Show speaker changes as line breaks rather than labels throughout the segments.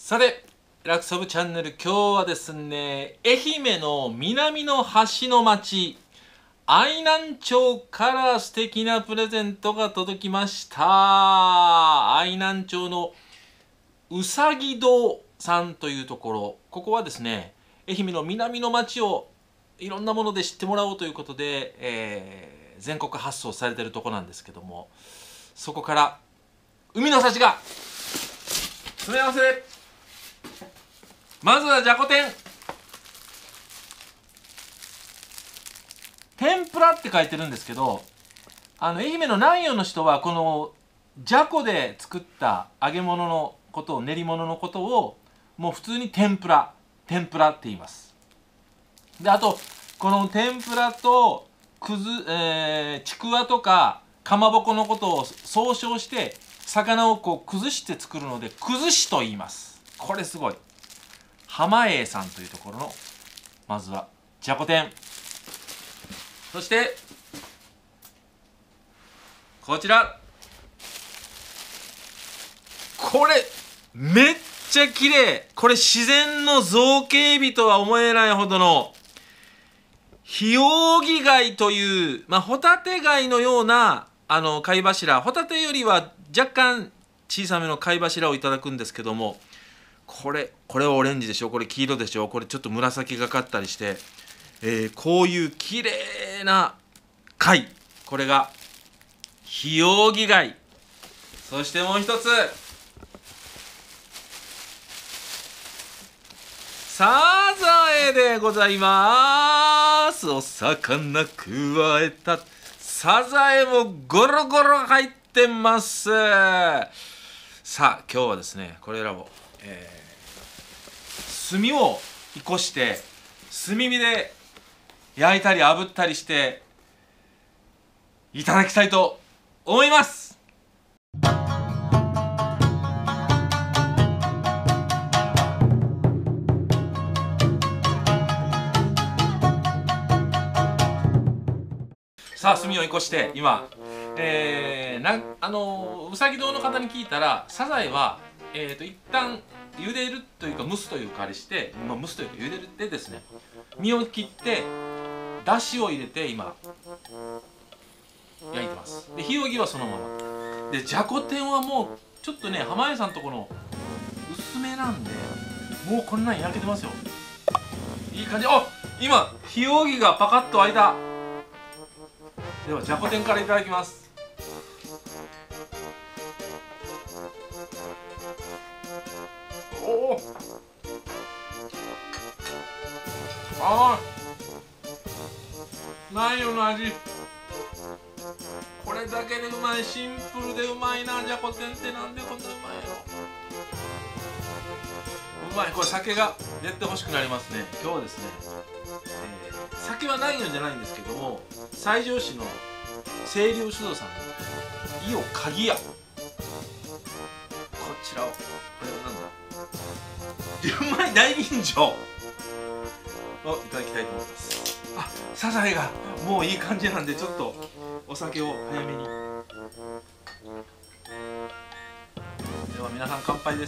さて、ラクソブチャンネル、今日はですね、愛媛の南の端の町、愛南町から素敵なプレゼントが届きました。愛南町のうさぎ堂さんというところ、ここはですね、愛媛の南の町をいろんなもので知ってもらおうということで、全国発送されているところなんですけども、そこから海の幸が詰め合わせで、まずはじゃこ天。天ぷらって書いてるんですけど、愛媛の南予の人はこのじゃこで作った揚げ物のことを、練り物のことをもう普通に天ぷらって言います。で、あとこの天ぷらとちくわとかかまぼこのことを総称して魚をこう崩して作るので崩しと言います。これすごい。浜栄さんというところのまずはじゃこ天、そしてこちら、これめっちゃ綺麗。これ自然の造形美とは思えないほどのヒオウギ貝という、ホタテ貝のような貝柱、ホタテよりは若干小さめの貝柱をいただくんですけども、これはオレンジでしょ、これ黄色でしょ、これちょっと紫がかったりして、こういう綺麗な貝、これがヒオウギ貝。そしてもう一つ、サザエでございます。お魚くわえたサザエもゴロゴロ入ってます。さあ今日はですね、これらを、炭を生こして炭火で焼いたり炙ったりしていただきたいと思います。さあ炭を生こして今、うさぎ堂の方に聞いたら、サザエは一旦茹でるというか蒸すというかあれして、蒸すというか茹でるってですね、身を切ってだしを入れて今焼いてます。でヒオウギはそのままで、じゃこ天はもうちょっとね、浜栄さんとこの薄めなんで、もうこんなん焼けてますよ。いい感じ。あ、今ヒオウギがパカッと開いた。ではじゃこ天からいただきます。おお、ああ、ないよの味。これだけでうまい。シンプルでうまいな。じゃこ天ってなんでこんなうまいの。うまい。これ酒が絶対欲しくなりますね。今日はですね、酒はないんじゃないんですけども、西条市の清涼酒造さんの伊予鍵屋、こちらを、これはなんだ、うまい大吟醸をいただきたいと思います。あ、サザエがもういい感じなんで、ちょっとお酒を早めに。では皆さん乾杯です。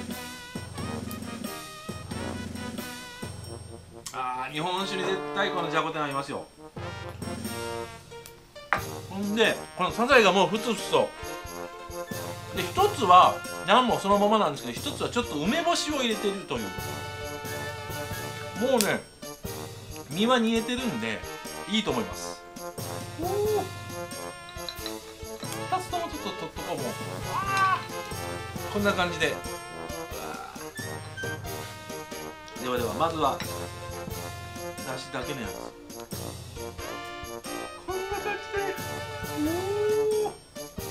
日本酒に絶対このじゃこ天合いますよ。ほんでこのサザエがもうふつふつとで、一つは何もそのままなんですけど、一つはちょっと梅干しを入れてるという、もうね身は煮えてるんでいいと思います。おお、2つともちょっと取っとこう。もうこんな感じで、ではではまずはだしだけのやつ、こんな感じで。おお、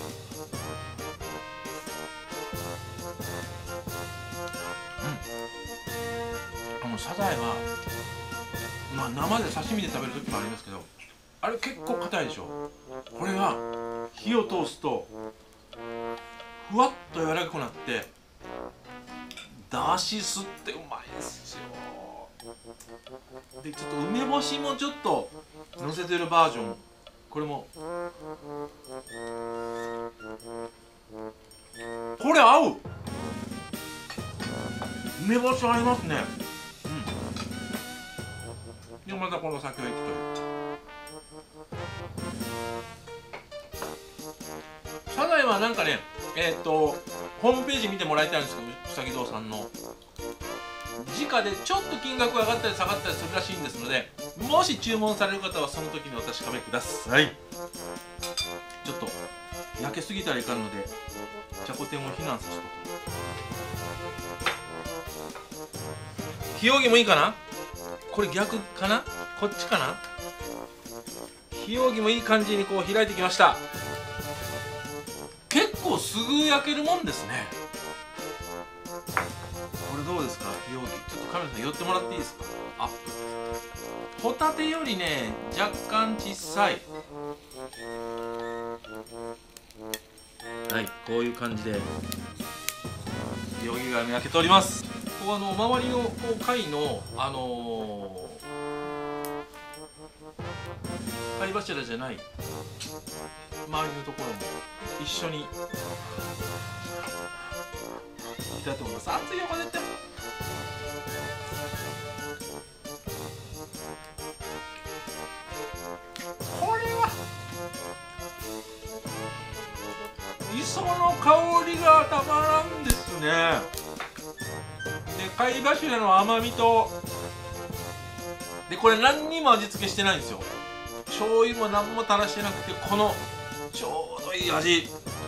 このサザエは、生で刺身で食べる時もありますけど、あれ結構硬いでしょ。これが火を通すとふわっと柔らかくなって、だし吸ってうまいですよ。でちょっと梅干しもちょっと乗せてるバージョン、これもこれ合う。 梅干し合いますね。でまたこの先をいくという。サザエはなんかね、ホームページ見てもらいたいんですけど、うさぎ堂さんの時価でちょっと金額が上がったり下がったりするらしいんですので、もし注文される方はその時にお確かめください。ちょっと焼けすぎたらいかんのでじゃこ天を避難させておく。ひよぎもいいかな。これ逆かな、こっちかな。ひよぎもいい感じにこう開いてきました。結構すぐ焼けるもんですね。これどうですか、ひよぎ。ちょっとカメラさん寄ってもらっていいですか。アップ。ホタテよりね若干小さい。はい、こういう感じでひよぎが焼けております。ここ周りのこう貝の貝柱じゃない周りのところも一緒にいたと思います。熱いよこれって。これは磯の香りがたまらんですね。で貝柱の甘みとで、これ何にも味付けしてないんですよ。醤油も何も垂らしてなくて、このちょうどいい味。い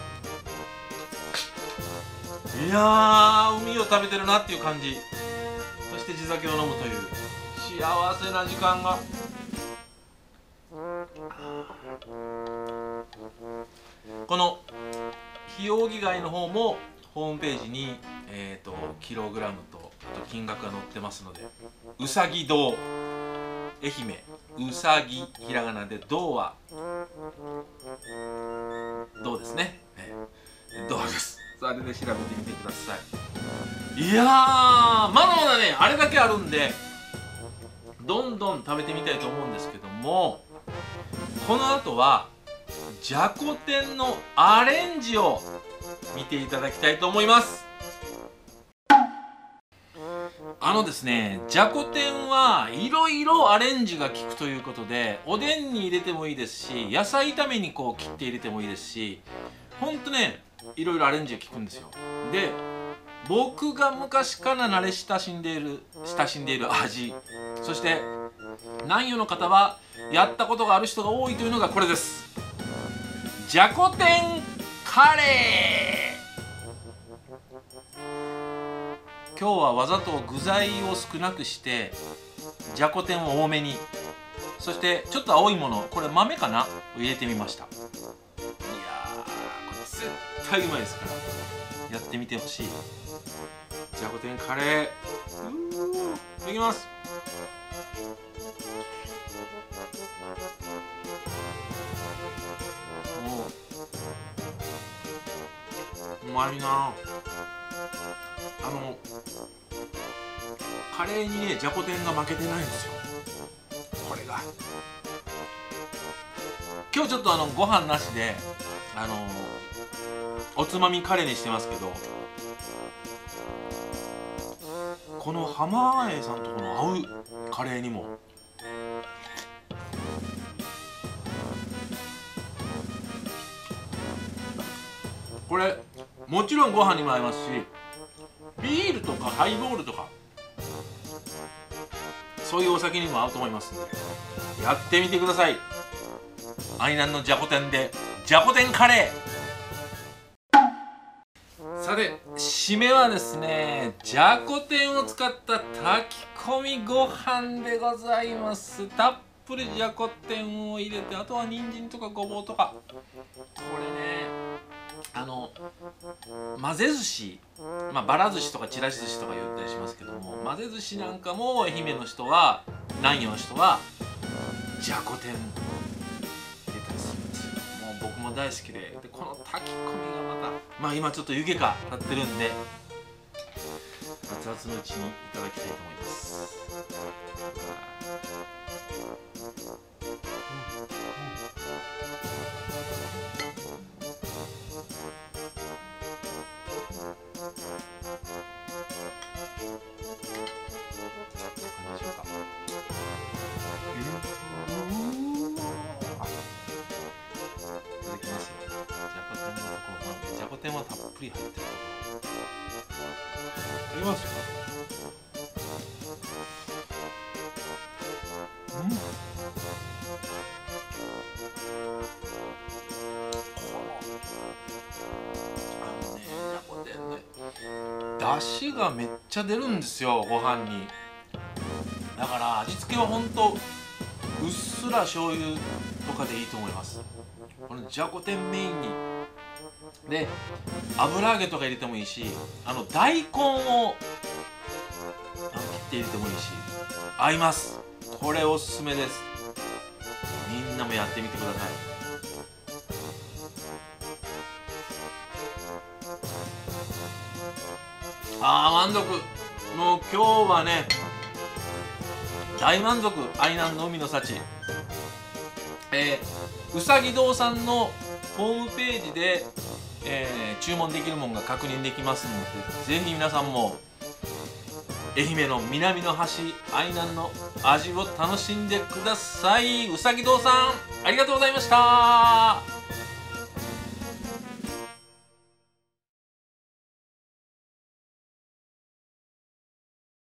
やー、海を食べてるなっていう感じ。そして地酒を飲むという幸せな時間が。このひよぎ貝の方もホームページにキログラムとあと金額が載ってますので、うさぎ堂愛媛、うさぎひらがなで堂は堂ですね、堂です。それで調べてみてください。いやー、まだまだねあれだけあるんでどんどん食べてみたいと思うんですけども、この後はじゃこ天のアレンジを見ていただきたいと思います。ですね、じゃこ天はいろいろアレンジが効くということで、おでんに入れてもいいですし、野菜炒めにこう切って入れてもいいですし、ほんとねいろいろアレンジが効くんですよ。で、僕が昔から慣れ親しんでいる味、そして南予の方はやったことがある人が多いというのがこれです。じゃこ天カレー。今日はわざと具材を少なくしてじゃこ天を多めに、そしてちょっと青いもの、これ豆かなを入れてみました。いやー、これ絶対うまいですからやってみてほしい。じゃこ天カレー、いただきます。うまいな。カレーにねじゃこ天が負けてないんですよ。これが今日ちょっとご飯なしでおつまみカレーにしてますけど、この浜栄さんとこの合うカレーにもこれもちろんご飯にも合いますし、ビールとかハイボールとかそういうお酒にも合うと思いますのでやってみてください。愛南のじゃこ天でじゃこ天カレー。さて締めはですね、じゃこ天を使った炊き込みご飯でございます。たっぷりじゃこ天を入れて、あとは人参とかごぼうとか、これね混ぜ寿司、ばら寿司とかちらし寿司とか言ったりしますけども、混ぜ寿司なんかも愛媛の人は南予の人はじゃこ天入れたりするんですよ。もう僕も大好きで、この炊き込みがまた今ちょっと湯気が立ってるんで熱々のうちにいただきたいと思います。 天はたっぷり入ってる。いきますよ。だしがめっちゃ出るんですよ、ご飯に。だから味付けはほんとうっすら醤油とかでいいと思います。このじゃこ天メインにで油揚げとか入れてもいいし、大根を切って入れてもいいし合います。これおすすめです。みんなもやってみてください。満足。もう今日はね大満足。愛南の海の幸、うさぎ堂さんのホームページで、注文できるものが確認できますので、ぜひ皆さんも愛媛の南の端愛南の味を楽しんでください。うさぎ堂さんありがとうございました。